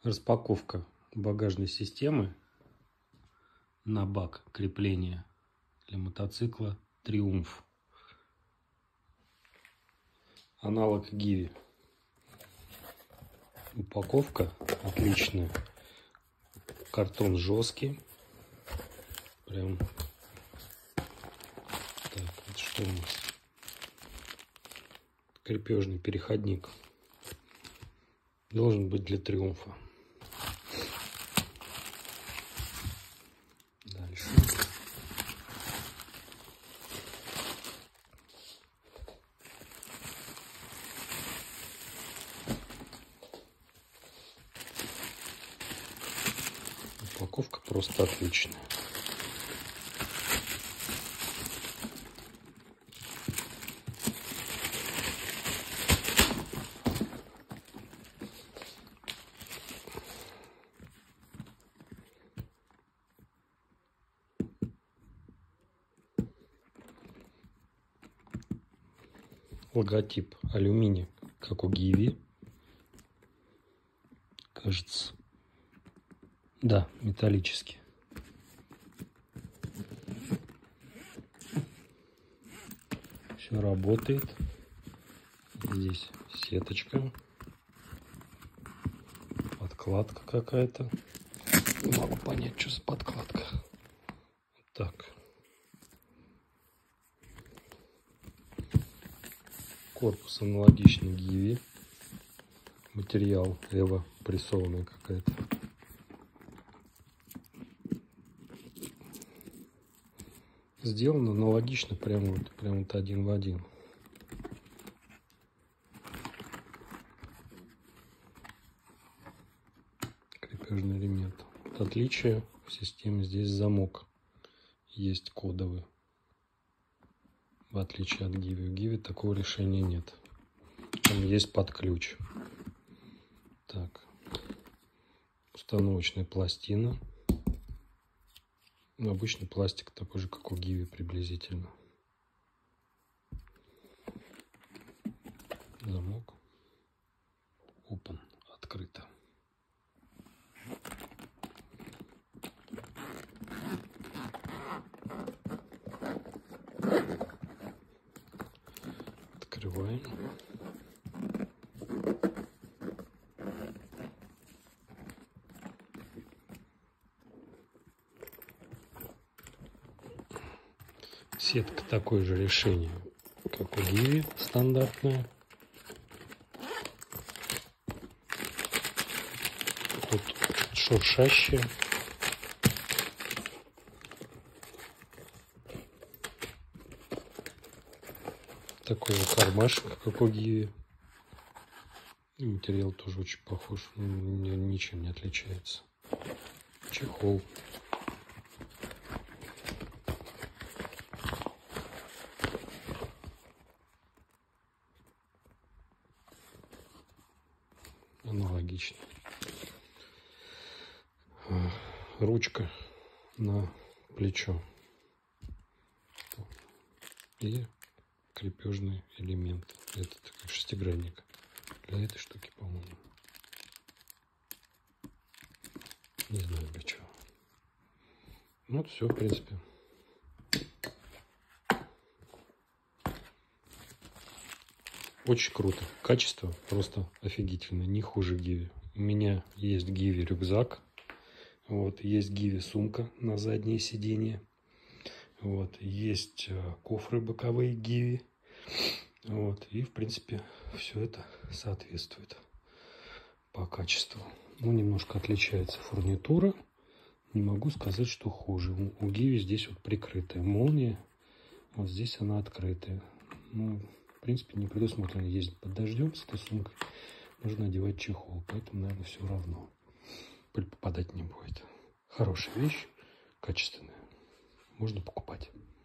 Распаковка багажной системы на бак крепления для мотоцикла Триумф. Аналог Гиви. Упаковка отличная. Картон жесткий. Прям. Так, это что у нас? Крепежный переходник. Должен быть для Триумфа. Дальше. Упаковка просто отличная. Логотип алюминий, как у Гиви. Кажется. Да, металлический. Все работает. Здесь сеточка. Подкладка какая-то. Не могу понять, что за подкладка. Так. Корпус аналогичный Гиви. Материал Эва прессованная какая-то. Сделано аналогично, прямо вот один в один. Крепежный элемент. Отличие в системе: здесь замок есть кодовый. В отличие от Гиви. У Гиви такого решения нет. Там есть под ключ. Так. Установочная пластина. Обычный пластик, такой же, как у Гиви приблизительно. Замок. Open. Открыто. Открываем. Сетка такое же решение, как у Гиви, стандартная. Тут шуршащая. Такой же кармашек, как у Гиви. И материал тоже очень похож, ничем не отличается. Чехол. Аналогично. Ручка на плечо и крепежный элемент. Это такой шестигранник для этой штуки, по-моему. Не знаю для чего. Вот все, в принципе. Очень круто. Качество просто офигительное. Не хуже Гиви. У меня есть Гиви рюкзак. Вот. Есть Гиви сумка на заднее сиденье. Вот. Есть кофры боковые Гиви. Вот. И в принципе все это соответствует по качеству. Ну, немножко отличается фурнитура. Не могу сказать, что хуже. У Гиви здесь вот прикрытая молния. Вот здесь она открытая. Ну, в принципе, не предусмотрено ездить под дождем с этой сумкой. Нужно одевать чехол. Поэтому, наверное, все равно. Пыль попадать не будет. Хорошая вещь, качественная. Можно покупать.